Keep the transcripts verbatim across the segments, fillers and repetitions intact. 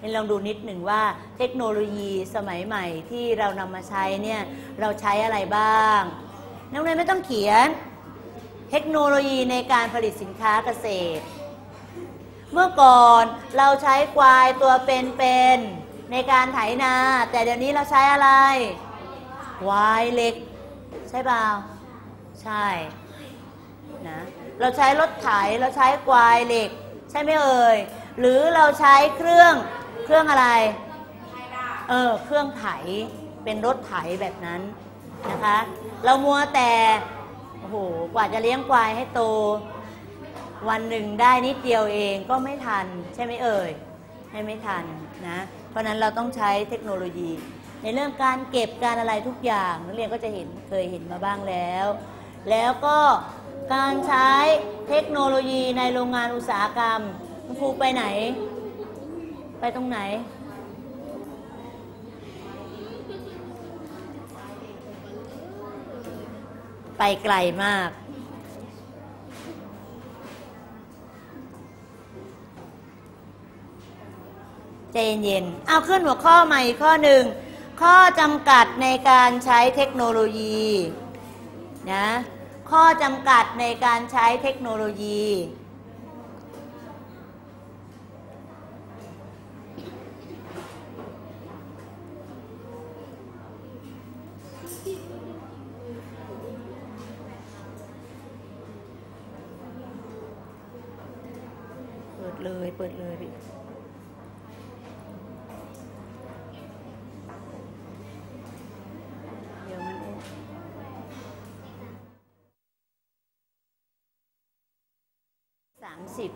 ลองดูนิดหนึ่งว่าเทคโนโลยีสมัยใหม่ที่เรานำมาใช้เนี่ยเราใช้อะไรบ้างนักเรียนไม่ต้องเขียนเทคโนโลยีในการผลิตสินค้าเกษตรเมื่อก่อนเราใช้ควายตัวเป็นๆในการไถนาแต่เดี๋ยวนี้เราใช้อะไรควายเหล็กใช่เปล่าใช่นะเราใช้รถไถเราใช้ควายเหล็กใช่ไหมเอ่ยหรือเราใช้เครื่องเครื่องอะไรเออเครื่องไถเป็นรถไถแบบนั้นนะคะเรามัวแต่โอ้โหกว่าจะเลี้ยงควายให้โตวันหนึ่งได้นิดเดียวเองก็ไม่ทันใช่ไหมเอ่ยให้ไม่ทันนะเพราะนั้นเราต้องใช้เทคโนโลยีในเรื่องการเก็บการอะไรทุกอย่างนักเรียนก็จะเห็นเคยเห็นมาบ้างแล้วแล้วก็การใช้เทคโนโลยีในโรงงานอุตสาหกรรมคุณครูไปไหนไปตรงไหนไปไกลมากใจเย็นๆเอาขึ้นหัวข้อใหม่ข้อหนึ่งข้อจำกัดในการใช้เทคโนโลยีนะข้อจำกัดในการใช้เทคโนโลยีเปิดเลยเปิดเลยเดี๋ยวมันสามสิบ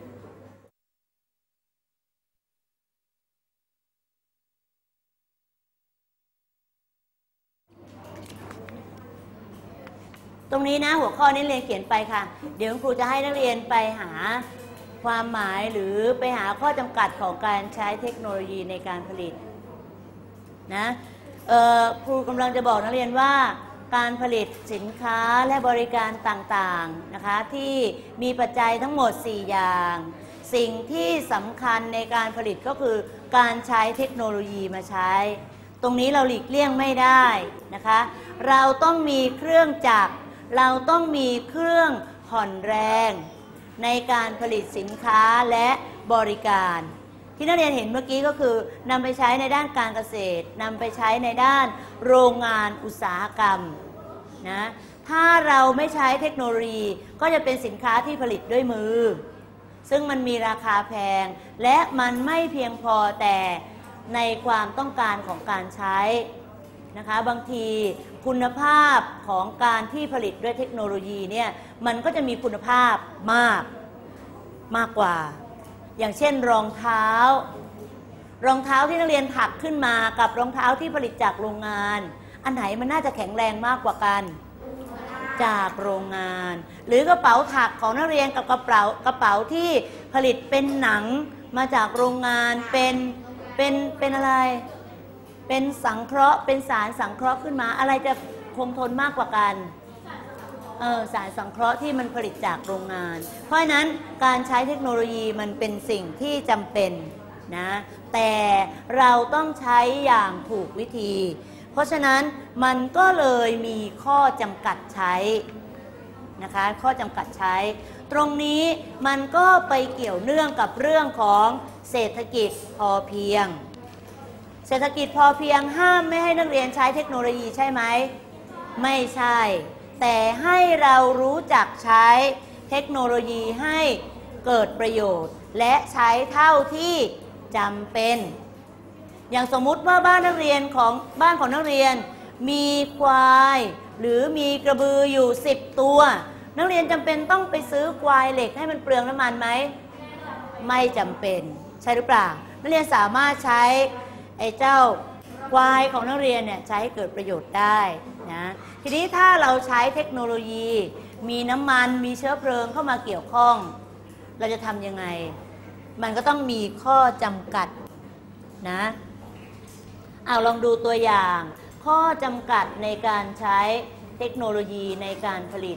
ตรงนี้นะหัวข้อนี้เรียนเขียนไปค่ะเดี๋ยวครูจะให้นักเรียนไปหาความหมายหรือไปหาข้อจำกัดของการใช้เทคโนโลยีในการผลิตนะครูกำลังจะบอกนักเรียนว่าการผลิตสินค้าและบริการต่างๆนะคะที่มีปัจจัยทั้งหมดสี่อย่างสิ่งที่สำคัญในการผลิตก็คือการใช้เทคโนโลยีมาใช้ตรงนี้เราหลีกเลี่ยงไม่ได้นะคะเราต้องมีเครื่องจักรเราต้องมีเครื่องผ่อนแรงในการผลิตสินค้าและบริการที่นักเรียนเห็นเมื่อกี้ก็คือนำไปใช้ในด้านการเกษตรนำไปใช้ในด้านโรงงานอุตสาหกรรมนะถ้าเราไม่ใช้เทคโนโลยีก็จะเป็นสินค้าที่ผลิตด้วยมือซึ่งมันมีราคาแพงและมันไม่เพียงพอแต่ในความต้องการของการใช้นะคะบางทีคุณภาพของการที่ผลิตด้วยเทคโนโลยีเนี่ยมันก็จะมีคุณภาพมากมากกว่าอย่างเช่นรองเท้ารองเท้าที่นักเรียนถักขึ้นมากับรองเท้าที่ผลิตจากโรงงานอันไหนมันน่าจะแข็งแรงมากกว่ากันจากโรงงานหรือกระเป๋าถักของนักเรียนกับกระเป๋ากระเป๋าที่ผลิตเป็นหนังมาจากโรงงานเป็นเป็นเป็นอะไรเป็นสังเคราะห์เป็นสารสังเคราะห์ขึ้นมาอะไรจะคงทนมากกว่ากันเออสารสังเคราะห์ที่มันผลิตจากโรงงานเพราะฉะนั้นการใช้เทคโนโลยีมันเป็นสิ่งที่จำเป็นนะแต่เราต้องใช้อย่างถูกวิธีเพราะฉะนั้นมันก็เลยมีข้อจำกัดใช้นะคะข้อจำกัดใช้ตรงนี้มันก็ไปเกี่ยวเนื่องกับเรื่องของเศรษฐกิจพอเพียงเศรษฐกิจพอเพียงห้ามไม่ให้นักเรียนใช้เทคโนโลยีใช่ไหมไม่ใช่แต่ให้เรารู้จักใช้เทคโนโลยีให้เกิดประโยชน์และใช้เท่าที่จำเป็นอย่างสมมุติว่าบ้านนักเรียนของบ้านของนักเรียนมีควายหรือมีกระบืออยู่สิบตัวนักเรียนจำเป็นต้องไปซื้อควายเหล็กให้มันเปลืองน้ำมันไหมไม่จำเป็นใช่หรือเปล่านักเรียนสามารถใช้ไอ้เจ้าควายของนักเรียนเนี่ยใช้ให้เกิดประโยชน์ได้นะทีนี้ถ้าเราใช้เทคโนโลยีมีน้ำมันมีเชื้อเพลิงเข้ามาเกี่ยวข้องเราจะทำยังไงมันก็ต้องมีข้อจำกัดนะเอาลองดูตัวอย่างข้อจำกัดในการใช้เทคโนโลยีในการผลิต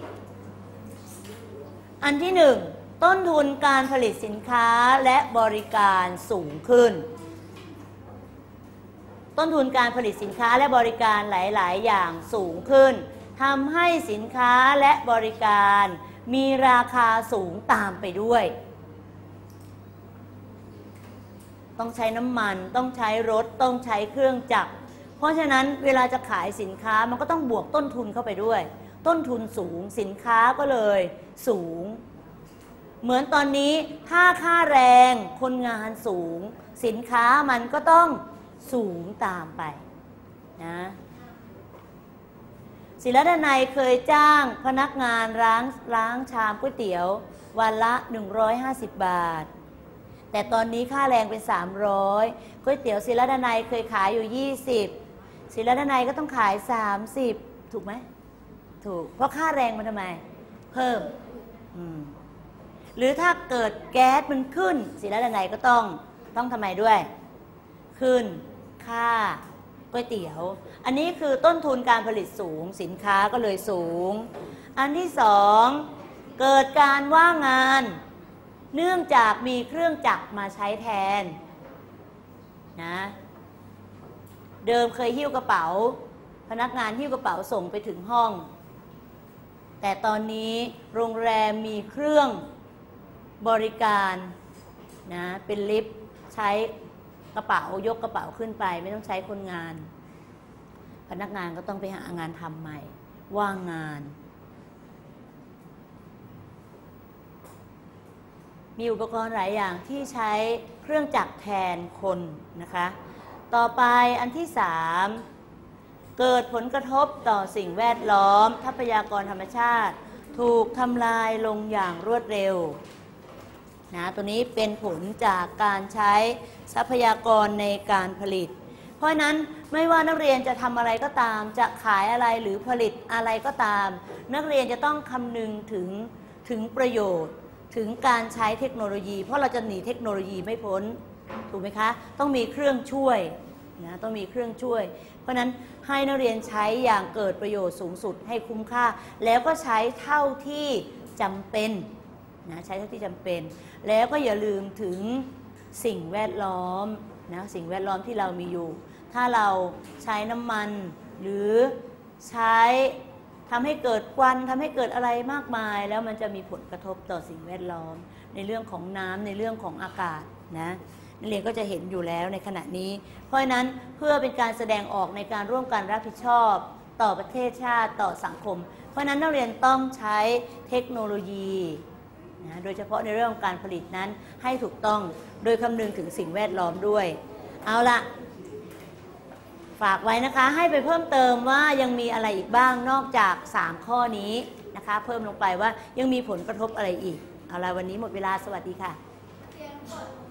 อันที่หนึ่งต้นทุนการผลิตสินค้าและบริการสูงขึ้นต้นทุนการผลิตสินค้าและบริการหลายๆอย่างสูงขึ้นทำให้สินค้าและบริการมีราคาสูงตามไปด้วยต้องใช้น้ำมันต้องใช้รถต้องใช้เครื่องจักรเพราะฉะนั้นเวลาจะขายสินค้ามันก็ต้องบวกต้นทุนเข้าไปด้วยต้นทุนสูงสินค้าก็เลยสูงเหมือนตอนนี้ถ้าค่าแรงคนงานสูงสินค้ามันก็ต้องสูงตามไปนะศิลดานัยเคยจ้างพนักงานล้างล้างชามก๋วยเตี๋ยววันละหนึ่งร้อยห้าสิบบาทแต่ตอนนี้ค่าแรงเป็นสามร้อยก๋วยเตี๋ยวศิลดานัยเคยขายอยู่ยี่สิบศิลดานัยก็ต้องขายสามสิบถูกไหมถูกเพราะค่าแรงมันทำไมเพิ่มอืมหรือถ้าเกิดแก๊สมันขึ้นศิลดานัยก็ต้องต้องทำไมด้วยขึ้นค่าก๋วยเตี๋ยวอันนี้คือต้นทุนการผลิตสูงสินค้าก็เลยสูงอันที่สองเกิดการว่างงานเนื่องจากมีเครื่องจักรมาใช้แทนนะเดิมเคยหิ้วกระเป๋าพนักงานหิ้วกระเป๋าส่งไปถึงห้องแต่ตอนนี้โรงแรมมีเครื่องบริการนะเป็นลิฟต์ใช้กระเป๋ายกกระเป๋าขึ้นไปไม่ต้องใช้คนงานพนักงานก็ต้องไปหางานทำใหม่ว่างงานมีอุปกรณ์หลายอย่างที่ใช้เครื่องจักรแทนคนนะคะต่อไปอันที่สามเกิดผลกระทบต่อสิ่งแวดล้อมทรัพยากรธรรมชาติถูกทำลายลงอย่างรวดเร็วนะตัวนี้เป็นผลจากการใช้ทรัพยากรในการผลิตเพราะนั้นไม่ว่านักเรียนจะทำอะไรก็ตามจะขายอะไรหรือผลิตอะไรก็ตามนักเรียนจะต้องคำนึงถึงถึงประโยชน์ถึงการใช้เทคโนโลยีเพราะเราจะหนีเทคโนโลยีไม่พ้นถูกไหมคะต้องมีเครื่องช่วยนะต้องมีเครื่องช่วยเพราะนั้นให้นักเรียนใช้อย่างเกิดประโยชน์สูงสุดให้คุ้มค่าแล้วก็ใช้เท่าที่จำเป็นนะใช้เท่าที่จำเป็นแล้วก็อย่าลืมถึงสิ่งแวดล้อมนะสิ่งแวดล้อมที่เรามีอยู่ถ้าเราใช้น้ำมันหรือใช้ทำให้เกิดควันทำให้เกิดอะไรมากมายแล้วมันจะมีผลกระทบต่อสิ่งแวดล้อมในเรื่องของน้ำในเรื่องของอากาศนะนักเรียนก็จะเห็นอยู่แล้วในขณะนี้เพราะฉะนั้นเพื่อเป็นการแสดงออกในการร่วมกันรับผิดชอบต่อประเทศชาติต่อสังคมเพราะฉะนั้นนักเรียนต้องใช้เทคโนโลยีนะโดยเฉพาะในเรื่องของการผลิตนั้นให้ถูกต้องโดยคำนึงถึงสิ่งแวดล้อมด้วยเอาละฝากไว้นะคะให้ไปเพิ่มเติมว่ายังมีอะไรอีกบ้างนอกจากสามข้อนี้นะคะเพิ่มลงไปว่ายังมีผลกระทบอะไรอีกเอาละวันนี้หมดเวลาสวัสดีค่ะ